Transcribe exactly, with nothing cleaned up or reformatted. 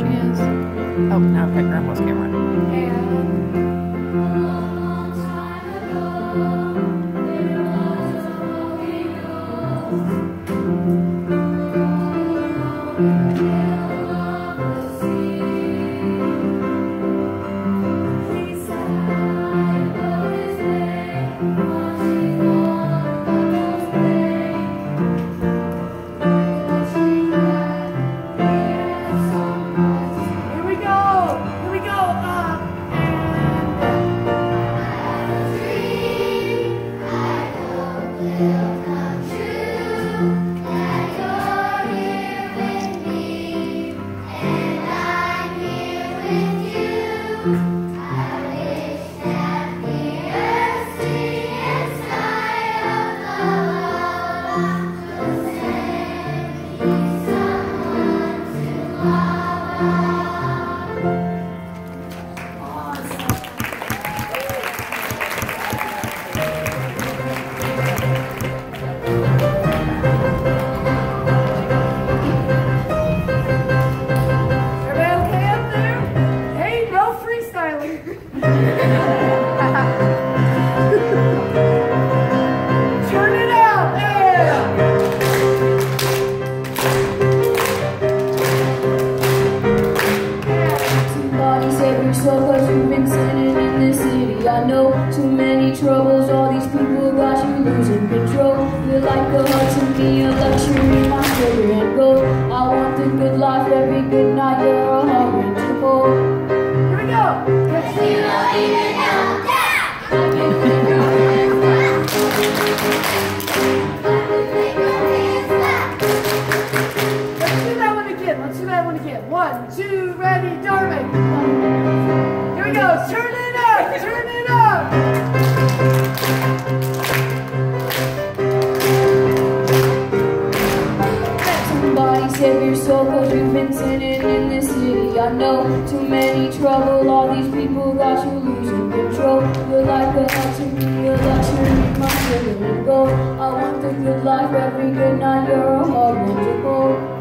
she is. Oh, now I've got Grandpa's camera. I know too many troubles, all these people got you losing control. You're like a hug to me, a luxury, my silver and gold. I want the good life every good night, you're a hard to hold. Here we go! Let's see what you know. Let's do that one again, let's do that one again. One, two, ready, Darwin. Here we go, turn it up, turn it up. Somebody save your soul, cause you've been sinning in this city. I know too many trouble, all these people got you losing control. You're like a hug to me, a luxury, my silver and gold. I want the good life every good night, you're a hard one to hold.